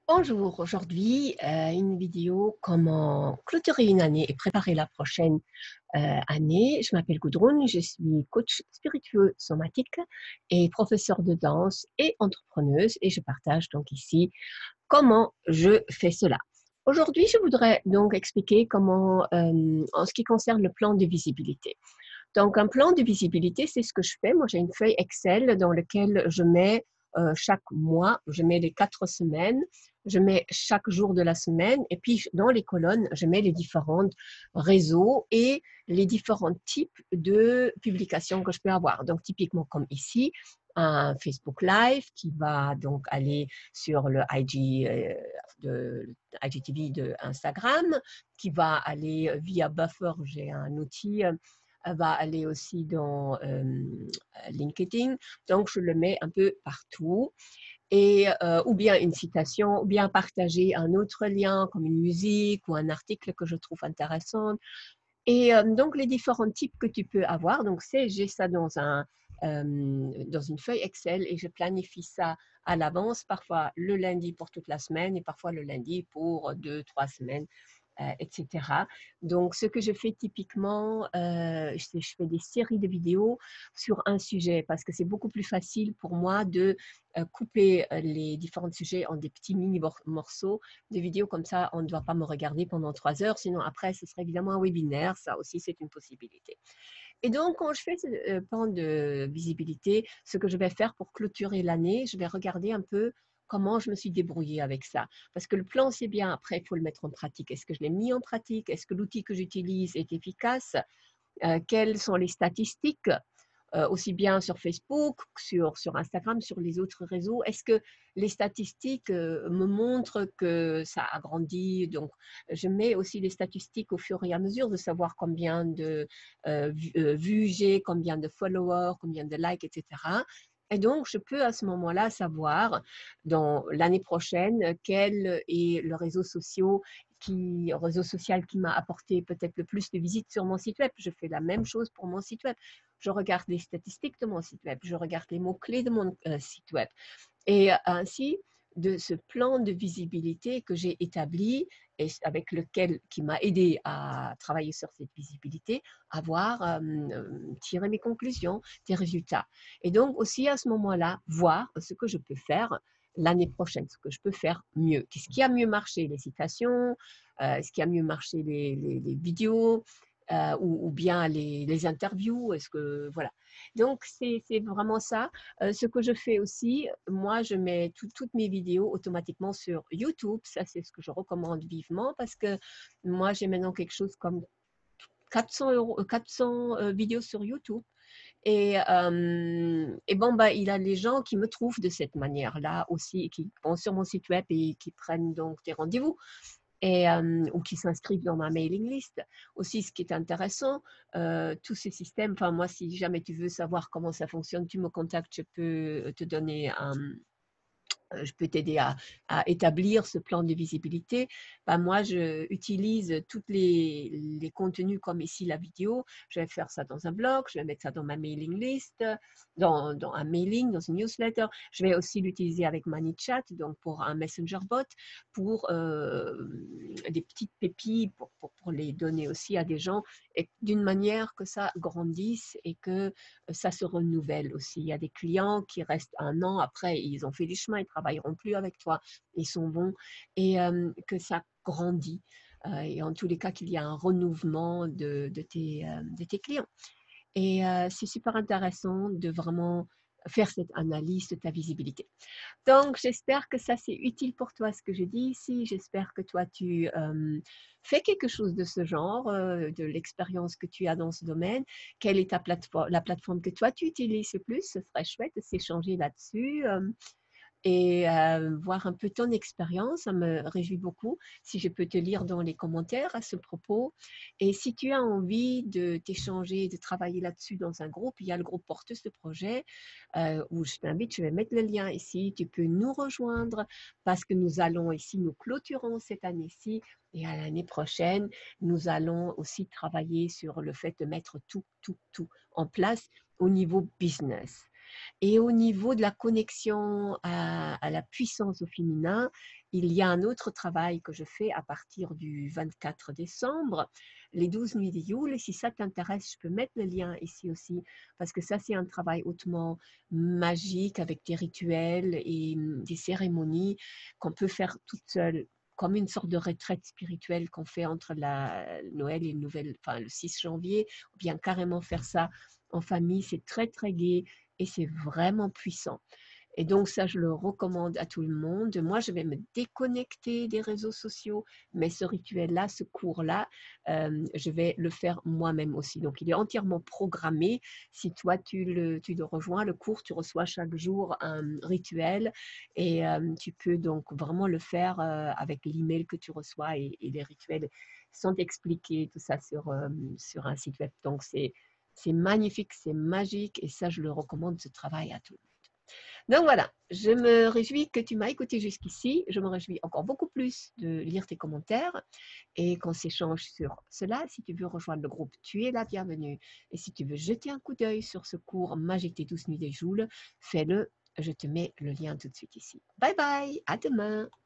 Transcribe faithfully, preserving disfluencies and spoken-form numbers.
Bonjour, aujourd'hui, euh, une vidéo comment clôturer une année et préparer la prochaine euh, année. Je m'appelle Gudrun, je suis coach spiritueux somatique et professeure de danse et entrepreneuse et je partage donc ici comment je fais cela. Aujourd'hui, je voudrais donc expliquer comment, euh, en ce qui concerne le plan de visibilité. Donc, un plan de visibilité, c'est ce que je fais. Moi, j'ai une feuille Excel dans laquelle je mets euh, chaque mois, je mets les quatre semaines, je mets chaque jour de la semaine, et puis dans les colonnes, je mets les différents réseaux et les différents types de publications que je peux avoir. Donc, typiquement comme ici, un Facebook Live qui va donc aller sur le I G, euh, de, I G T V de Instagram, qui va aller via Buffer, j'ai un outil euh, va aller aussi dans euh, LinkedIn. Donc, je le mets un peu partout. Et, euh, ou bien une citation, ou bien partager un autre lien comme une musique ou un article que je trouve intéressant. Et euh, donc, les différents types que tu peux avoir, donc c'est, j'ai ça dans, un, euh, dans une feuille Excel et je planifie ça à l'avance, parfois le lundi pour toute la semaine et parfois le lundi pour deux, trois semaines euh, et cetera. Donc, ce que je fais typiquement, euh, je, je fais des séries de vidéos sur un sujet parce que c'est beaucoup plus facile pour moi de euh, couper euh, les différents sujets en des petits mini morceaux de vidéos comme ça. On ne doit pas me regarder pendant trois heures, sinon après, ce serait évidemment un webinaire. Ça aussi, c'est une possibilité. Et donc, quand je fais ce euh, plan de visibilité, ce que je vais faire pour clôturer l'année, je vais regarder un peu comment je me suis débrouillée avec ça. Parce que le plan, c'est bien. Après, il faut le mettre en pratique. Est-ce que je l'ai mis en pratique? Est-ce que l'outil que j'utilise est efficace? Euh, quelles sont les statistiques, euh, aussi bien sur Facebook, sur, sur Instagram, sur les autres réseaux? Est-ce que les statistiques euh, me montrent que ça a grandi? Donc, je mets aussi les statistiques au fur et à mesure de savoir combien de euh, euh, vues j'ai, combien de followers, combien de likes, et cetera. Et donc, je peux à ce moment-là savoir, dans l'année prochaine, quel est le réseau social qui, réseau social qui m'a apporté peut-être le plus de visites sur mon site web. Je fais la même chose pour mon site web. Je regarde les statistiques de mon site web, je regarde les mots-clés de mon euh, site web. Et ainsi, de ce plan de visibilité que j'ai établi et avec lequel qui m'a aidé à travailler sur cette visibilité, avoir euh, tiré mes conclusions, des résultats. Et donc aussi à ce moment-là, voir ce que je peux faire l'année prochaine, ce que je peux faire mieux. Qu'est-ce qui a mieux marché? Les citations, euh, ce qui a mieux marché les, les, les vidéos euh, ou, ou, bien les, les interviews. Est-ce que voilà. Donc c'est vraiment ça. Euh, ce que je fais aussi, moi, je mets tout, toutes mes vidéos automatiquement sur YouTube. Ça, c'est ce que je recommande vivement parce que moi, j'ai maintenant quelque chose comme quatre cents, euros, quatre cents euh, vidéos sur YouTube. Et, euh, et bon, bah, il y a les gens qui me trouvent de cette manière-là aussi, qui vont sur mon site web et qui prennent donc des rendez-vous et, euh, ou qui s'inscrivent dans ma mailing list. Aussi, ce qui est intéressant, euh, tous ces systèmes, enfin moi, si jamais tu veux savoir comment ça fonctionne, tu me contactes, je peux te donner un, je peux t'aider à, à, établir ce plan de visibilité. Ben, moi, je utilise tous les, les contenus comme ici la vidéo. Je vais faire ça dans un blog, je vais mettre ça dans ma mailing list, dans, dans un mailing, dans une newsletter. Je vais aussi l'utiliser avec ManyChat, donc pour un messenger bot, pour euh, des petites pépites, pour, pour, pour les donner aussi à des gens, et d'une manière que ça grandisse et que ça se renouvelle aussi. Il y a des clients qui restent un an après, ils ont fait du chemin, ils ne travailleront plus avec toi, ils sont bons, et euh, que ça grandit. Euh, et en tous les cas, qu'il y a un renouvellement de, de, tes, euh, de tes clients. Et euh, c'est super intéressant de vraiment faire cette analyse de ta visibilité. Donc, j'espère que ça, c'est utile pour toi, ce que je dis ici. J'espère que toi, tu euh, fais quelque chose de ce genre, euh, de l'expérience que tu as dans ce domaine. Quelle est ta plateforme, la plateforme que toi, tu utilises le plus? Ce serait chouette de s'échanger là-dessus. Euh, et euh, voir un peu ton expérience. Ça me réjouit beaucoup si je peux te lire dans les commentaires à ce propos. Et si tu as envie de t'échanger, de travailler là-dessus dans un groupe, il y a le groupe porteuse de projet euh, où je t'invite, je vais mettre le lien ici. Tu peux nous rejoindre parce que nous allons ici, nous clôturons cette année-ci. Et à l'année prochaine, nous allons aussi travailler sur le fait de mettre tout, tout, tout en place au niveau business. Et au niveau de la connexion à, à la puissance au féminin, il y a un autre travail que je fais à partir du vingt-quatre décembre, les douze nuits de Yule. Et si ça t'intéresse, je peux mettre le lien ici aussi, parce que ça, c'est un travail hautement magique avec des rituels et hum, des cérémonies qu'on peut faire toute seule, comme une sorte de retraite spirituelle qu'on fait entre la Noël et le, Nouvel, enfin, le six janvier, ou bien carrément faire ça en famille. C'est très, très gai et c'est vraiment puissant. Et donc ça, je le recommande à tout le monde. Moi, je vais me déconnecter des réseaux sociaux, mais ce rituel-là, ce cours-là, euh, je vais le faire moi-même aussi. Donc, il est entièrement programmé. Si toi, tu le, tu le rejoins, le cours, tu reçois chaque jour un rituel et euh, tu peux donc vraiment le faire euh, avec l'email que tu reçois et, et les rituels sont expliqués, tout ça sur, euh, sur un site web. Donc, c'est c'est magnifique, c'est magique et ça, je le recommande, ce travail à tout le monde. Donc voilà, je me réjouis que tu m'as écouté jusqu'ici. Je me réjouis encore beaucoup plus de lire tes commentaires et qu'on s'échange sur cela. Si tu veux rejoindre le groupe, tu es la bienvenue. Et si tu veux jeter un coup d'œil sur ce cours Magique des douze nuits des Joules, fais-le. Je te mets le lien tout de suite ici. Bye bye, à demain.